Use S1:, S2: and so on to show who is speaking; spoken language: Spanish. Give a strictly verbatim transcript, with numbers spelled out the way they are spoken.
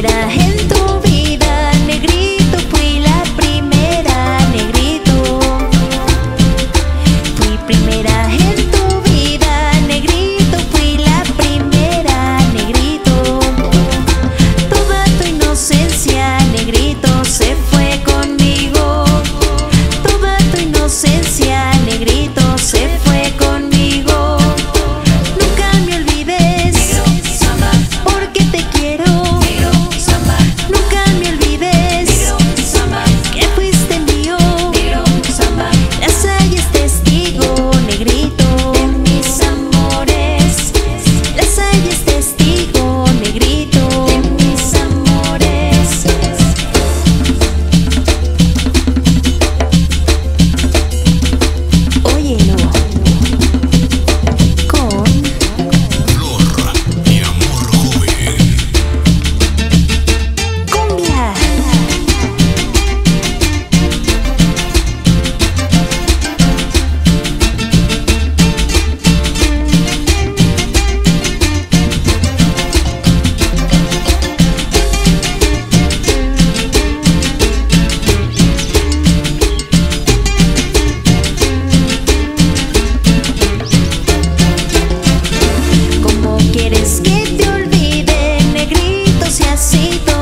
S1: primera en tu vida, negrito, fui la primera, negrito. Fui primera en tu vida, negrito, fui la primera, negrito. Toda tu inocencia, negrito, se fue conmigo. Toda tu inocencia, negrito, se fue conmigo. Nunca me olvides, porque te quiero. Nunca me olvides que fuiste mío. La Salle es testigo, negrito, de mis amores. La Salle es testigo, negrito, de mis amores. Óyelo con
S2: Flor, mi amor joven.
S1: cumbia. ¿Cómo quieres que te olvide, negrito, si así